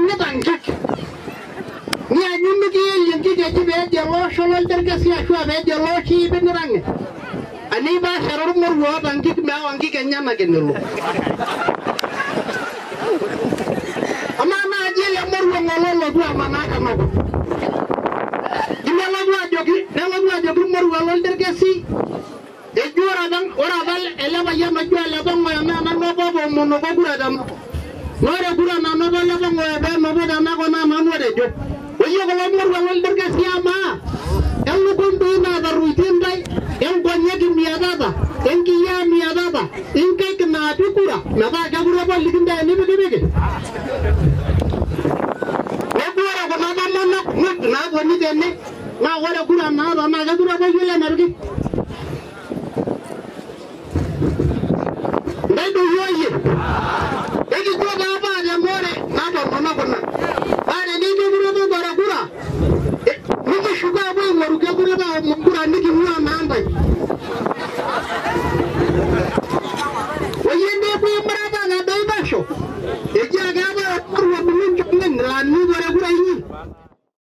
tankik ni anyumu ki yenki ke be jelo sholol terke si ashwa be jelo chi binirange ani ba sharur murwo tankik me wanki kenya na kenelo ama na ajele murwo ngololo tu amana kama dimela dua jogi murwo lol terke si ejura bang ora bal elaba yama jwala bang mo na no bobo mono ko gura dam nore gura na no bal bang mo be mo boda na ko na manu de jo oyo ko mor wal derga siama el lu kundu na daru tindai el gonya ki miadaba en ki ya miadaba in kai na tukura na ba ga gura bal likinda ni be be e gura ko na manna na ko ni denne na wala gura na ga gura ba yele na rugi Ndio yoye. Eki kwa baba ya more na ndo